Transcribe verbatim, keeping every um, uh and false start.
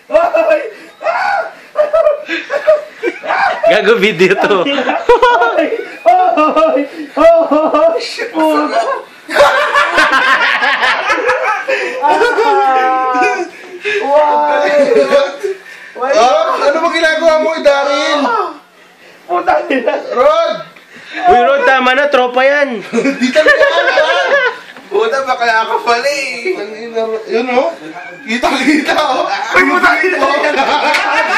Oy! Gago video to. Oy! Oy! Oy! Puta! Why? Why? Ah, ano ba ginagawa mo, Daryl? Puta nila! Rod! Uy, Rod, tama na. Tropa yan. Di talaga yan! Puta, bakla ka pala eh. Yun o. Kita-kita o. Uy, puta nila!